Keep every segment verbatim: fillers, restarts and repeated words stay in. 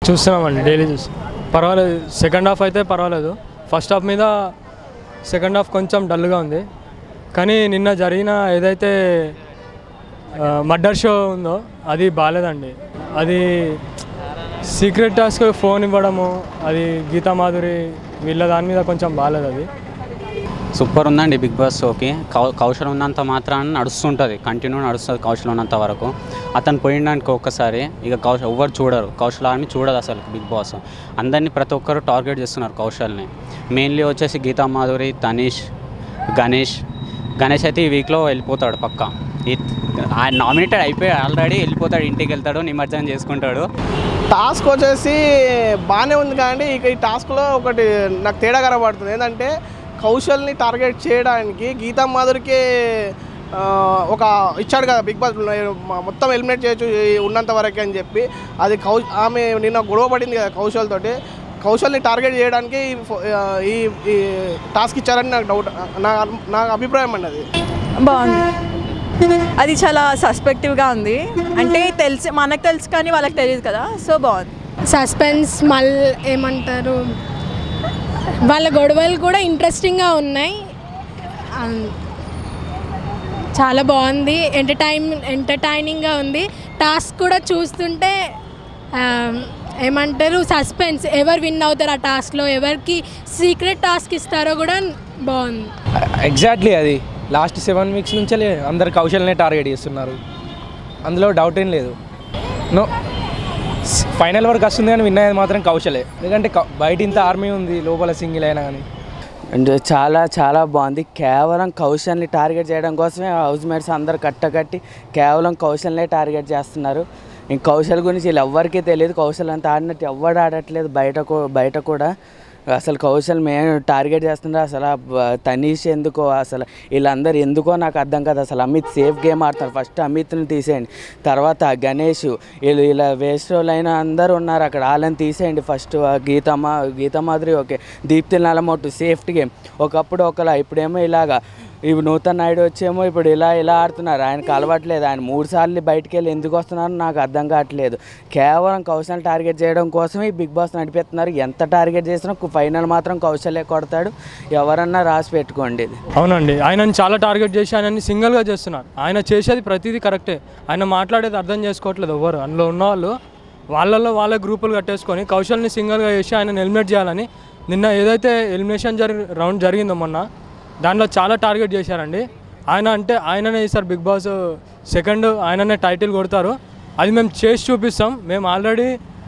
చూస్తున్నామండి, డైలీ చూస్తాం. పర్వాలేదు, సెకండ్ హాఫ్ అయితే పర్వాలేదు. ఫస్ట్ హాఫ్ మీద సెకండ్ హాఫ్ కొంచెం డల్గా ఉంది. కానీ నిన్న జరిగిన ఏదైతే మర్డర్ షో ఉందో అది బాగాలేదండి. అది సీక్రెట్ టాస్క్ ఫోన్ ఇవ్వడము, అది గీతా మాధురి వీళ్ళ దాని మీద కొంచెం బాగాలేదు. అది సూపర్ ఉందండి బిగ్ బాస్ షోకి. కౌ కౌశల్ ఉన్నంత మాత్రాన నడుస్తుంటుంది, కంటిన్యూ నడుస్తుంది. కౌశల్ ఉన్నంత వరకు అతను పోయిండానికి ఒక్కసారి ఇక కౌశల్ ఎవ్వరు చూడరు, కౌశల్ ఆర్మీ చూడదు అసలు. బిగ్ బాస్ అందరినీ ప్రతి ఒక్కరు టార్గెట్ చేస్తున్నారు కౌశల్ని. మెయిన్లీ వచ్చేసి గీతా మాధురి, తనీష్, గణేష్ గణేష్ అయితే ఈ వీక్లో వెళ్ళిపోతాడు పక్కా. ఆయన నామినేటెడ్ అయిపోయి ఆల్రెడీ వెళ్ళిపోతాడు, ఇంటికి వెళ్తాడు, నిమజ్జనం చేసుకుంటాడు. టాస్క్ వచ్చేసి బాగానే ఉంది కానీ ఇక ఈ టాస్క్లో ఒకటి నాకు తేడా కనబడుతుంది. ఏంటంటే కౌశల్ని టార్గెట్ చేయడానికి గీతా మాధురికి ఒక ఇచ్చాడు కదా బిగ్ బాస్, మొత్తం ఎలిమినేట్ చేయొచ్చు ఉన్నంత వరకే అని చెప్పి. అది కౌ ఆమె నిన్న గొడవ పడింది కదా కౌశల్ తోటి. కౌశల్ని టార్గెట్ చేయడానికి ఈ ఈ టాస్క్ ఇచ్చారని నాకు డౌట్, నా నా అభిప్రాయం అండి. అది బాగుంది, అది చాలా సస్పెక్టివ్గా ఉంది. అంటే తెలిసి మనకు తెలుసు కానీ వాళ్ళకి తెలియదు కదా, సో బాగుంది. సస్పెన్స్ మళ్ళీ ఏమంటారు, వాళ్ళ గొడవలు కూడా ఇంట్రెస్టింగ్గా ఉన్నాయి. చాలా బాగుంది, ఎంటర్టైన్ ఎంటర్టైనింగ్గా ఉంది. టాస్క్ కూడా చూస్తుంటే ఏమంటారు సస్పెన్స్, ఎవరు విన్ అవుతారు ఆ టాస్క్లో, ఎవరికి సీక్రెట్ టాస్క్ ఇస్తారో కూడా బాగుంది. ఎగ్జాక్ట్లీ అది లాస్ట్ సెవెన్ వీక్స్ నుంచి అందరు కౌశల్నే టార్గెట్ చేస్తున్నారు, అందులో డౌట్ ఏం లేదు. నో ఫైనల్ వరకు వస్తుంది కానీ విన్ అయ్యేది మాత్రం కౌశలే. ఎందుకంటే బయట ఇంత ఆర్మీ ఉంది, లోపల సింగిల్ అయినా కానీ. అండ్ చాలా చాలా బాగుంది. కేవలం కౌశల్ని టార్గెట్ చేయడం కోసమే హౌస్ మేట్స్ అందరు కట్టకట్టి కేవలం కౌశల్నే టార్గెట్ చేస్తున్నారు. ఇంక కౌశల్ గురించి వీళ్ళు ఎవ్వరికీ తెలియదు. కౌశల్ అంతా ఆడినట్టు ఎవ్వడు ఆడట్లేదు బయట బయట కూడా. అసలు కౌశల్ మేము టార్గెట్ చేస్తున్నారు. అసలు తనీష్ ఎందుకో, అసలు వీళ్ళందరూ ఎందుకో నాకు అర్థం కాదు. అసలు అమిత్ సేఫ్ గేమ్ ఆడుతున్నారు. ఫస్ట్ అమిత్ని తీసేయండి, తర్వాత గణేష్, వీళ్ళు ఇలా వేస్ట్ అయిన అందరూ ఉన్నారు అక్కడ, వాళ్ళని తీసేయండి ఫస్ట్. గీతమా Geeta Madhuri okay, Deepti Nallamothu safety game. ఒకప్పుడు ఒకలా, ఇప్పుడేమో ఇలాగా. ఇప్పుడు నూతన్ నాయుడు వచ్చేమో ఇప్పుడు ఇలా ఇలా ఆడుతున్నారు. ఆయనకు అలవాట్లేదు. ఆయన మూడు సార్లు బయటికి వెళ్ళి ఎందుకు వస్తున్నారో నాకు అర్థం కావట్లేదు. కేవలం కౌశల్ టార్గెట్ చేయడం కోసమే ఈ బిగ్ బాస్ నడిపిస్తున్నారు. ఎంత టార్గెట్ చేసినా ఫైనల్ మాత్రం కౌశలే కొడతాడు, ఎవరన్నా రాసి పెట్టుకోండి. అవునండి, ఆయనని చాలా టార్గెట్ చేసి ఆయనని సింగిల్గా చేస్తున్నారు. ఆయన చేసేది ప్రతిదీ కరెక్టే, ఆయన మాట్లాడేది అర్థం చేసుకోవట్లేదు ఎవరు. అందులో ఉన్నవాళ్ళు వాళ్ళల్లో వాళ్ళ గ్రూపులు కట్టేసుకొని కౌశల్ని సింగిల్గా చేసి ఆయనని ఎలిమినేట్ చేయాలని నిన్న ఏదైతే ఎలిమినేషన్ జరి రౌండ్ జరిగిందో మొన్న, దాంట్లో చాలా టార్గెట్ చేశారండి. ఆయన అంటే ఆయననే ఈసారి బిగ్ బాస్ సెకండ్ ఆయననే టైటిల్ కొడతారు. అది మేము చేసి చూపిస్తాం. మేము ఆల్రెడీ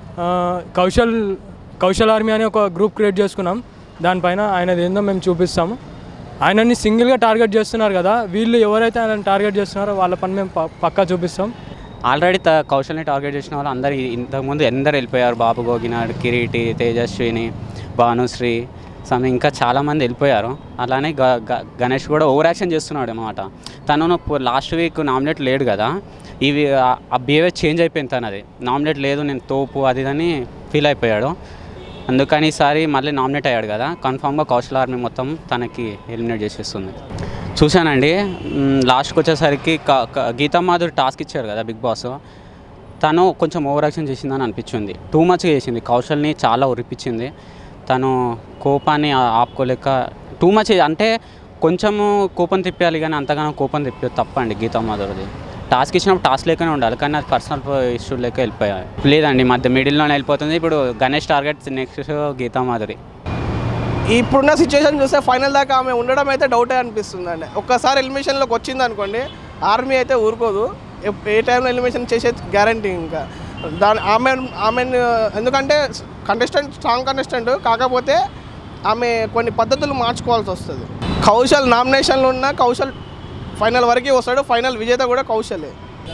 కౌశల్ కౌశల్ ఆర్మీ అని ఒక గ్రూప్ క్రియేట్ చేసుకున్నాం. దానిపైన ఆయనది ఏందో మేము చూపిస్తాము. ఆయనని సింగిల్గా టార్గెట్ చేస్తున్నారు కదా, వీళ్ళు ఎవరైతే ఆయనని టార్గెట్ చేస్తున్నారో వాళ్ళ పని మేము పక్కా చూపిస్తాం. ఆల్రెడీ త కౌశల్ని టార్గెట్ చేసిన వాళ్ళు అందరు ఇంతకుముందు ఎందరు వెళ్ళిపోయారు. బాబు గోగినాడు, కిరీటి, తేజస్విని, భానుశ్రీ, సమ్ ఇంకా చాలామంది వెళ్ళిపోయారు. అలానే గ గణేష్ కూడా ఓవర్ యాక్షన్ చేస్తున్నాడు అన్నమాట. తను లాస్ట్ వీక్ నామినేట్ లేడు కదా, ఇవి ఆ బిహేవియర్ చేంజ్ అయిపోయింది. తనది నామినేట్ లేదు, నేను తోపు అది అని ఫీల్ అయిపోయాడు. అందుకని ఈసారి మళ్ళీ నామినేట్ అయ్యాడు కదా, కన్ఫామ్గా కౌశల్ ఆర్మీ మొత్తం తనకి ఎలిమినేట్ చేసేస్తుంది. చూశానండి. లాస్ట్కి వచ్చేసరికి గీతా మాధురి టాస్క్ ఇచ్చారు కదా బిగ్ బాస్, తను కొంచెం ఓవర్ యాక్షన్ చేసిందని అనిపించింది. టూ మచ్గా చేసింది, కౌశల్ని చాలా ఉరిపించింది. తను కోపాన్ని ఆపుకోలేక టూ మచ్, అంటే కొంచెము కోపం తిప్పాలి కానీ అంతగానో కోపం తిప్పి తప్పండి గీతా మాధురిది. టాస్క్ ఇచ్చినప్పుడు టాస్క్ లేకనే ఉండాలి, కానీ అది పర్సనల్ ఇష్యూ లేక వెళ్ళిపోయాయి. లేదండి, మధ్య మిడిల్లోనే వెళ్ళిపోతుంది. ఇప్పుడు గణేష్ టార్గెట్, నెక్స్ట్ గీతా మాధురి. ఇప్పుడున్న సిచ్యువేషన్ చూస్తే ఫైనల్ దాకా ఆమె ఉండడం అయితే డౌటే అనిపిస్తుంది అండి. ఒక్కసారి ఎలిమినేషన్లోకి వచ్చింది అనుకోండి, ఆర్మీ అయితే ఊరుకోదు, ఏ టైంలో ఎలిమినేషన్ చేసే గ్యారంటీ. ఇంకా దాని ఆమె ఆమె ఎందుకంటే కంటెస్టెంట్ స్ట్రాంగ్ కంటెస్టెంట్, కాకపోతే ఆమె కొన్ని పద్ధతులు మార్చుకోవాల్సి వస్తుంది. కౌశల్ నామినేషన్లో ఉన్న కౌశల్ ఫైనల్ వరకే వస్తాడు, ఫైనల్ విజేత కూడా కౌశలే.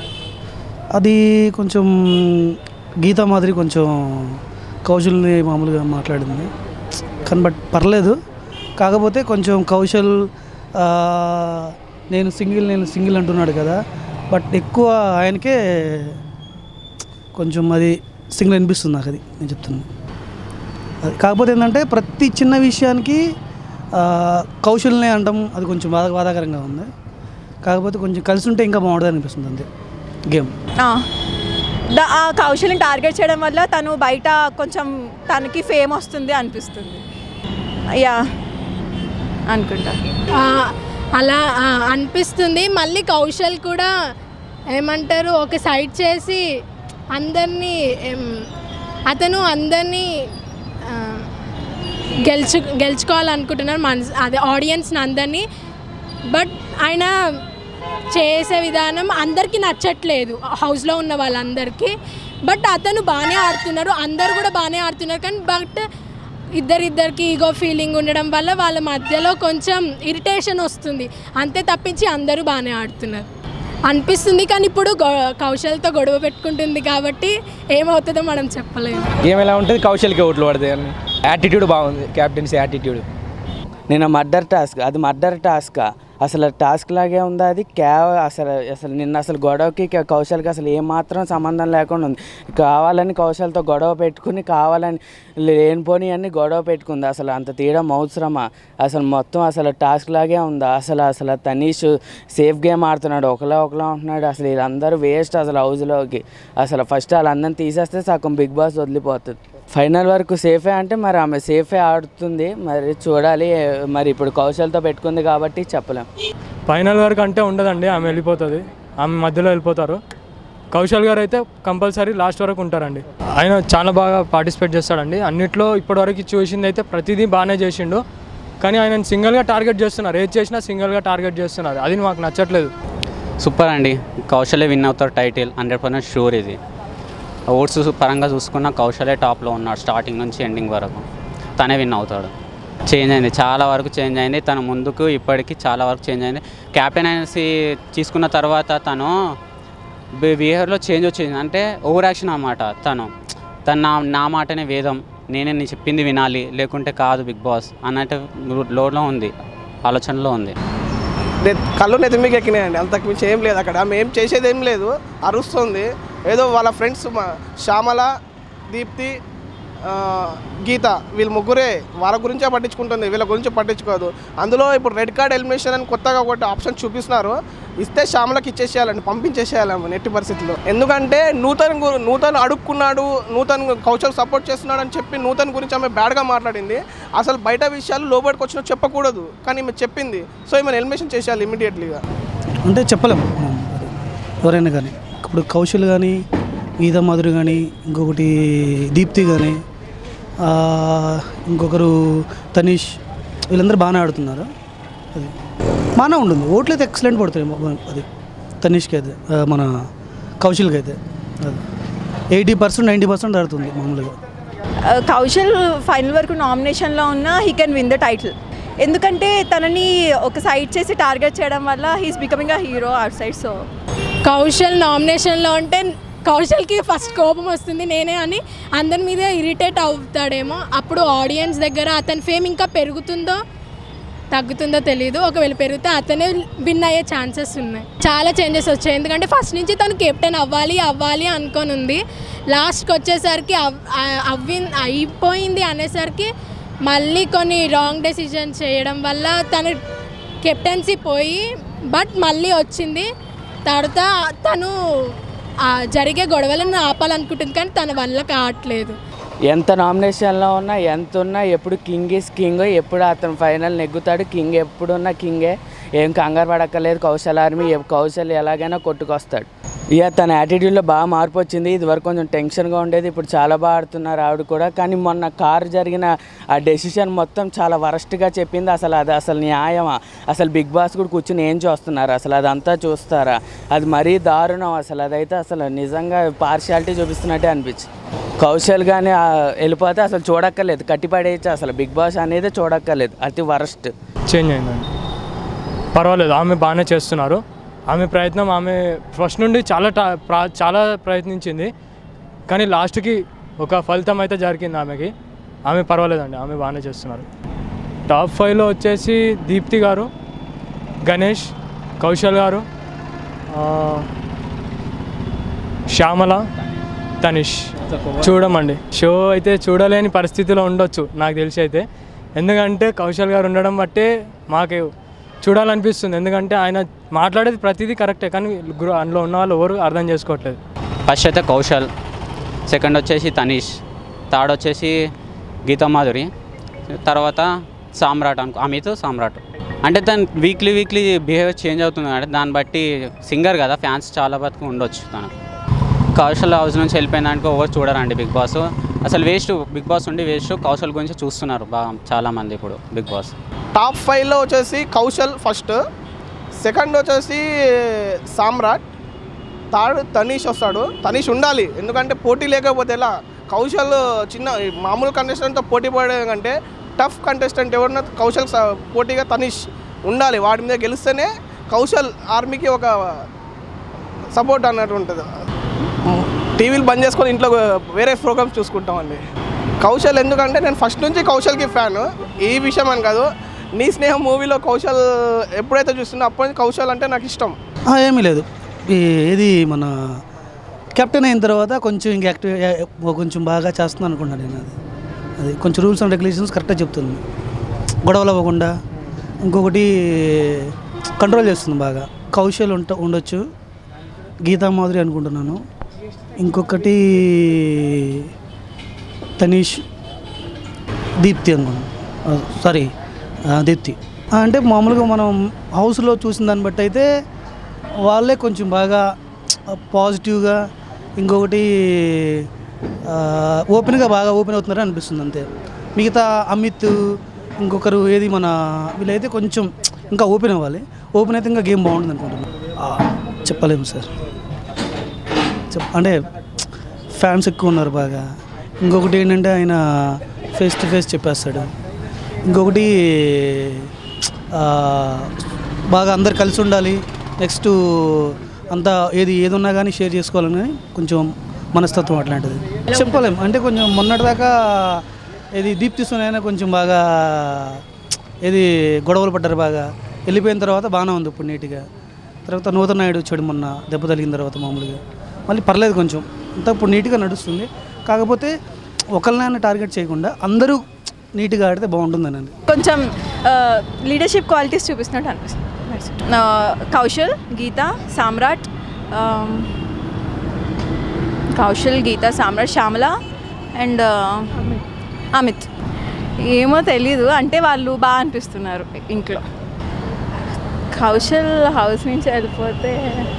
అది కొంచెం గీతా మాదిరి కొంచెం కౌశల్ని మామూలుగా మాట్లాడింది కానీ బట్ పర్లేదు. కాకపోతే కొంచెం కౌశల్ నేను సింగిల్ నేను సింగిల్ అంటున్నాడు కదా, బట్ ఎక్కువ ఆయనకే కొంచెం అది సింగిల్ అనిపిస్తుంది నాకు, అది నేను చెప్తున్నాను. అది కాకపోతే ఏంటంటే ప్రతి చిన్న విషయానికి కౌశల్నే అంటాం, అది కొంచెం బాధ బాధాకరంగా ఉంది. కాకపోతే కొంచెం కలిసి ఉంటే ఇంకా బాగుంటుంది అనిపిస్తుంది అంతే గేమ్. ద ఆ కౌశల్ని టార్గెట్ చేయడం వల్ల తను బయట కొంచెం తనకి ఫేమ్ వస్తుంది అనిపిస్తుంది. యా అనుకుంటా అలా అనిపిస్తుంది. మళ్ళీ కౌశల్ కూడా ఏమంటారు ఒక సైడ్ చేసి అందరినీ అతను అందరినీ గెలుచు గెలుచుకోవాలనుకుంటున్నారు మనసు అదే ఆడియన్స్ని అందరినీ. బట్ ఆయన చేసే విధానం అందరికీ నచ్చట్లేదు హౌస్లో ఉన్న వాళ్ళందరికీ. బట్ అతను బాగానే ఆడుతున్నారు, అందరు కూడా బాగానే ఆడుతున్నారు. కానీ బట్ ఇద్దరిద్దరికి ఈగో ఫీలింగ్ ఉండడం వల్ల వాళ్ళ మధ్యలో కొంచెం ఇరిటేషన్ వస్తుంది. అంతే తప్పించి అందరూ బాగానే ఆడుతున్నారు అనిపిస్తుంది. కానీ ఇప్పుడు కౌశల్తో గొడవ పెట్టుకుంటుంది కాబట్టి ఏమవుతుందో మనం చెప్పలేము. గేమ్ ఎలా ఉంటుంది, కౌశల్కి ఓట్లు పడతాయి అని. యాటిట్యూడ్ బాగుంది, క్యాప్టెన్సీ యాటిట్యూడ్. నిన్న మర్డర్ టాస్క్, అది మర్డర్ టాస్క్ అసలు టాస్క్ లాగే ఉంది అది. క్యావ్ అసలు అసలు నిన్న అసలు గొడవకి కౌశల్కి అసలు ఏమాత్రం సంబంధం లేకుండా ఉంది. కావాలని కౌశల్తో గొడవ పెట్టుకుని కావాలని లేనిపోని అన్ని గొడవ పెట్టుకుంది. అసలు అంత తీయడం అవసరమా? అసలు మొత్తం అసలు టాస్క్ లాగే ఉందా? అసలు అసలు తనీష్ సేఫ్ గేమ్ ఆడుతున్నాడు, ఒకలా ఒకలా ఉంటున్నాడు. అసలు వీళ్ళందరూ వేస్ట్ అసలు హౌస్లోకి. అసలు ఫస్ట్ వాళ్ళందరినీ తీసేస్తే సగం బిగ్ బాస్ వదిలిపోతుంది. ఫైనల్ వరకు సేఫే అంటే మరి ఆమె సేఫే ఆడుతుంది, మరి చూడాలి. మరి ఇప్పుడు కౌశల్తో పెట్టుకుంది కాబట్టి చెప్పలేం. ఫైనల్ వరకు అంటే ఉండదండి, ఆమె వెళ్ళిపోతుంది, ఆమె మధ్యలో వెళ్ళిపోతారు. కౌశల్ గారు అయితే కంపల్సరీ లాస్ట్ వరకు ఉంటారండి. ఆయన చాలా బాగా పార్టిసిపేట్ చేస్తాడండి అన్నిట్లో. ఇప్పటివరకు చూసింది అయితే ప్రతిదీ బాగానే చేసిండు. కానీ ఆయన సింగిల్గా టార్గెట్ చేస్తున్నారు, ఏది చేసినా సింగిల్గా టార్గెట్ చేస్తున్నారు. అది మాకు నచ్చట్లేదు. సూపర్ అండి, కౌశలే విన్ అవుతారు టైటిల్, హండ్రెడ్ పర్సెంట్ షూర్. ఇది ఓట్స్ పరంగా చూసుకున్న కౌశలే టాప్లో ఉన్నాడు స్టార్టింగ్ నుంచి ఎండింగ్ వరకు. తనే విన్ అవుతాడు. చేంజ్ అయింది, చాలా వరకు చేంజ్ అయింది. తన ముందుకు ఇప్పటికీ చాలా వరకు చేంజ్ అయింది. క్యాప్టెన్ అనేసి తీసుకున్న తర్వాత తను బిహేవియర్లో చేంజ్ వచ్చింది. అంటే ఓవర్ యాక్షన్ అన్నమాట. తను తను నా నా మాటనే వేదం, నేనే నీ చెప్పింది వినాలి, లేకుంటే కాదు బిగ్ బాస్ అన్నట్టు లోడ్లో ఉంది, ఆలోచనలో ఉంది. కళ్ళు నెత్తిమీకి ఎక్కినాయండి, అంతకు మించి ఏం లేదు అక్కడ. ఆమె ఏం చేసేది ఏం లేదు, అరుస్తుంది. ఏదో వాళ్ళ ఫ్రెండ్స్ శ్యామల, దీప్తి, గీత వీళ్ళు ముగ్గురే వాళ్ళ గురించే పట్టించుకుంటుంది, వీళ్ళ గురించి పట్టించుకోదు. అందులో ఇప్పుడు రెడ్ కార్డ్ ఎలిమినేషన్ అని కొత్తగా ఒకటి ఆప్షన్ చూపిస్తున్నారు. ఇస్తే శ్యామలకి ఇచ్చేసేయాలండి, పంపించేసేయాలి నెట్టి పరిస్థితిలో. ఎందుకంటే నూతన్ నూతన్ అడుక్కున్నాడు, నూతన్ కౌశల్ సపోర్ట్ చేస్తున్నాడు అని చెప్పి నూతన్ గురించి ఆమె బ్యాడ్గా మాట్లాడింది. అసలు బయట విషయాలు లోబడికి వచ్చినా చెప్పకూడదు, కానీ ఈమె చెప్పింది. సో ఈమె ఎలిమినేషన్ చేసేయాలి ఇమీడియట్లీగా. అంటే చెప్పలేము ఎవరైనా కానీ. ఇప్పుడు కౌశల్ కానీ, గీతా మాధురి కానీ, ఇంకొకటి దీప్తి కానీ, ఇంకొకరు తనీష్, వీళ్ళందరూ బాగానే ఆడుతున్నారు. అది బాగానే ఉంటుంది. ఓట్లు అయితే ఎక్సలెంట్ పడుతుంది. అది తనీష్కి అయితే, మన కౌశల్కి అయితే అది ఎయిటీ పర్సెంట్ నైంటీ పర్సెంట్ ఆడుతుంది మామూలుగా. కౌశల్ ఫైనల్ వరకు నామినేషన్లో ఉన్న he can win the title. ఎందుకంటే తనని ఒక సైడ్ చేసి టార్గెట్ చేయడం వల్ల he is becoming a hero outside. So Kaushal నామినేషన్లో ఉంటే కౌశల్కి ఫస్ట్ కోపం వస్తుంది నేనే అని, అందరి మీద ఇరిటేట్ అవుతాడేమో. అప్పుడు ఆడియన్స్ దగ్గర అతని ఫేమ్ ఇంకా పెరుగుతుందో తగ్గుతుందో తెలియదు. ఒకవేళ పెరిగితే అతనే విన్ అయ్యే ఛాన్సెస్ ఉన్నాయి. చాలా చేంజెస్ వచ్చాయి, ఎందుకంటే ఫస్ట్ నుంచి తను కెప్టెన్ అవ్వాలి అవ్వాలి అనుకొని ఉంది. లాస్ట్కి వచ్చేసరికి అవ్వి అయిపోయింది అనేసరికి మళ్ళీ కొన్ని రాంగ్ డెసిజన్స్ చేయడం వల్ల తను కెప్టెన్సీ పోయి బట్ మళ్ళీ వచ్చింది. తర్వాత తను జరిగే గొడవలను ఆపాలనుకుంటుంది, కానీ తన వల్ల కావట్లేదు. ఎంత నామినేషన్లో ఉన్నా ఎంత ఉన్నా ఎప్పుడు కింగ్ ఈస్ కింగ్, ఎప్పుడు అతను ఫైనల్ నెగ్గుతాడు. కింగ్ ఎప్పుడున్నా కింగే, ఏం కంగారు పడక్కర్లేదు. కౌశల్ ఆర్మీ కౌశల్ ఎలాగైనా కొట్టుకొస్తాడు. ఇక తన యాటిట్యూడ్లో బాగా మార్పు వచ్చింది. ఇది వరకు కొంచెం టెన్షన్గా ఉండేది, ఇప్పుడు చాలా బాగా ఆడుతున్నారు ఆవిడ కూడా. కానీ మొన్న కారు జరిగిన ఆ డెసిషన్ మొత్తం చాలా వరస్ట్గా చెప్పింది. అసలు అది అసలు న్యాయమా? అసలు బిగ్ బాస్ కూడా కూర్చుని ఏం చూస్తున్నారు? అసలు అదంతా చూస్తారా? అది మరీ దారుణం. అసలు అదైతే అసలు నిజంగా పార్షియాలిటీ చూపిస్తున్నట్టే అనిపించింది. కౌశల్ కానీ వెళ్ళిపోతే అసలు చూడక్కర్లేదు, కట్టిపడేయచ్చు. అసలు బిగ్ బాస్ అనేది చూడక్కర్లేదు, అతి వరస్ట్. చేంజ్ అయిందండి, పర్వాలేదు, ఆమె బాగానే చేస్తున్నారు. ఆమె ప్రయత్నం ఆమె ఫస్ట్ నుండి చాలా చాలా ప్రయత్నించింది, కానీ లాస్ట్కి ఒక ఫలితం అయితే జరిగింది ఆమెకి. ఆమె పర్వాలేదండి, ఆమె బాగానే చేస్తున్నారు. టాప్ ఫైవ్లో వచ్చేసి దీప్తి గారు, గణేష్, కౌశల్ గారు, శ్యామల, తనీష్. చూడమండి, షో అయితే చూడలేని పరిస్థితిలో ఉండొచ్చు నాకు తెలిసి అయితే. ఎందుకంటే కౌశల్ గారు ఉండడం బట్టే మాకు చూడాలనిపిస్తుంది. ఎందుకంటే ఆయన మాట్లాడేది ప్రతిదీ కరెక్టే, కానీ అందులో ఉన్న వాళ్ళు ఎవరు అర్థం చేసుకోవట్లేదు. ఫస్ట్ అయితే కౌశల్, సెకండ్ వచ్చేసి తనీష్, థర్డ్ వచ్చేసి గీతా మాధురి, తర్వాత సామ్రాట్ అనుకో అమిత్ సామ్రాట్. అంటే తను వీక్లీ వీక్లీ బిహేవియర్ చేంజ్ అవుతుంది అంటే దాన్ని బట్టి సింగర్ కదా ఫ్యాన్స్ చాలా బతుకు ఉండొచ్చు తనకు. కౌశల్ హౌస్ నుంచి వెళ్ళిపోయిందనుకో ఎవరు చూడరండి బిగ్ బాస్, అసలు వేస్ట్. బిగ్ బాస్ ఉండి వేస్ట్, కౌశల్ గురించి చూస్తున్నారు బాగా చాలామంది ఇప్పుడు బిగ్ బాస్. టాప్ ఫైవ్లో వచ్చేసి కౌశల్ ఫస్ట్, సెకండ్ వచ్చేసి సామ్రాట్, థర్డ్ తనీష్ వస్తాడు. తనీష్ ఉండాలి, ఎందుకంటే పోటీ లేకపోతే ఎలా. కౌశల్ చిన్న మామూలు కంటెస్టెంట్తో పోటీ పడే కంటే టఫ్ కంటెస్టెంట్ ఎవరన్నా కౌశల్ పోటీగా తనీష్ ఉండాలి. వాడి మీద గెలిస్తేనే కౌశల్ ఆర్మీకి ఒక సపోర్ట్ అన్నట్టు ఉంటుంది. టీవీలు బంద్ చేసుకొని ఇంట్లో వేరే ప్రోగ్రామ్స్ చూసుకుంటామండి. కౌశల్ ఎందుకంటే నేను ఫస్ట్ నుంచి కౌశల్కి ఫ్యాను, ఈ విషయం అని కాదు. నీ స్నేహం మూవీలో కౌశల్ ఎప్పుడైతే చూస్తున్నా అప్పటి నుంచి కౌశల్ అంటే నాకు ఇష్టం. ఏమీ లేదు, ఏది మన కెప్టెన్ అయిన తర్వాత కొంచెం ఇంక యాక్టివ్ కొంచెం బాగా చేస్తున్నాను అనుకున్నాను నేను. అది అది కొంచెం రూల్స్ అండ్ రెగ్యులేషన్స్ కరెక్ట్గా చెప్తుంది, గొడవలు అవ్వకుండా. ఇంకొకటి కంట్రోల్ చేస్తుంది బాగా. కౌశల్ ఉంట ఉండొచ్చు, గీతా మాధురి అనుకుంటున్నాను, ఇంకొకటి తనీష్, దీప్తి అనుకున్నాను, సారీ దీప్తి. అంటే మామూలుగా మనం హౌస్లో చూసిన దాన్ని బట్టి అయితే వాళ్ళే కొంచెం బాగా పాజిటివ్గా, ఇంకొకటి ఓపెన్గా బాగా ఓపెన్ అవుతున్నారని అనిపిస్తుంది అంతే. మిగతా అమిత్, ఇంకొకరు ఏది మన వీళ్ళైతే కొంచెం ఇంకా ఓపెన్ అవ్వాలి. ఓపెన్ అయితే ఇంకా గేమ్ బాగుంటుంది అనుకుంటున్నాను. చెప్పలేము సార్, చెప్ అంటే ఫ్యాన్స్ ఎక్కువ ఉన్నారు బాగా. ఇంకొకటి ఏంటంటే ఆయన ఫేస్ టు ఫేస్ చెప్పేస్తాడు. ఇంకొకటి బాగా అందరు కలిసి ఉండాలి. నెక్స్ట్ అంతా ఏది ఏది ఉన్నా కానీ షేర్ చేసుకోవాలని కొంచెం మనస్తత్వం అట్లాంటిది. చెప్పలేము అంటే కొంచెం మొన్నటిదాకా ఏది దీప్తి సునైనా కొంచెం బాగా ఏది గొడవలు పడ్డారు బాగా. వెళ్ళిపోయిన తర్వాత బాగానే ఉంది ఇప్పుడు నీట్గా. తర్వాత నూతన నాయుడు వచ్చాడు మొన్న దెబ్బ తగిలిన తర్వాత మామూలుగా. మళ్ళీ పర్లేదు కొంచెం అంతా ఇప్పుడు నీట్గా నడుస్తుంది. కాకపోతే ఒకరినైనా టార్గెట్ చేయకుండా అందరూ నీట్గా ఆడితే బాగుంటుందని. కొంచెం లీడర్షిప్ క్వాలిటీస్ చూపిస్తున్నట్టు అనిపిస్తుంది. కౌశల్, గీత, సామ్రాట్, కౌశల్, గీత, సామ్రాట్, శ్యామల అండ్ అమిత్. ఏమో తెలీదు, అంటే వాళ్ళు బాగా అనిపిస్తున్నారు ఇంట్లో. కౌశల్ హౌస్ నుంచి వెళ్ళిపోతే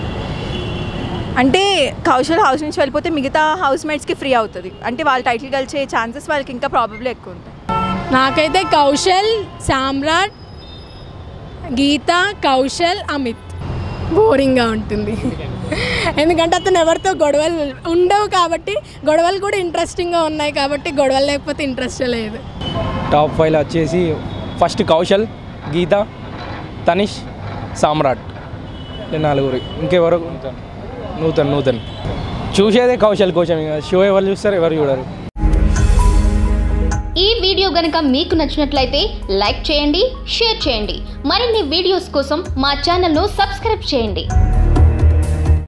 అంటే కౌశల్ హౌస్ నుంచి వెళ్ళిపోతే మిగతా హౌస్ మేట్స్కి ఫ్రీ అవుతుంది. అంటే వాళ్ళు టైటిల్ గెలిచే ఛాన్సెస్ వాళ్ళకి ఇంకా ప్రాబబ్లీ ఎక్కువ ఉంటాయి. నాకైతే కౌశల్, సామ్రాట్, గీత, కౌశల్, అమిత్ బోరింగ్గా ఉంటుంది. ఎందుకంటే అతను ఎవరితో గొడవలు ఉండవు కాబట్టి, గొడవలు కూడా ఇంట్రెస్టింగ్గా ఉన్నాయి కాబట్టి, గొడవలు లేకపోతే ఇంట్రెస్ట్ లేదు. టాప్ ఫైవ్లో వచ్చేసి ఫస్ట్ కౌశల్, గీత, తనీష్, సామ్రాట్, నలుగురు. ఇంకెవరు నూతన్ నూతన్ చూసేదే కౌశల్ కోసం. షో ఎవరు చూస్తారు, ఎవరు చూడరు. ఈ వీడియో గనుక మీకు నచ్చినట్లయితే లైక్ చేయండి, షేర్ చేయండి. మరిన్ని వీడియోస్ కోసం మా ఛానల్ను సబ్స్క్రైబ్ చేయండి.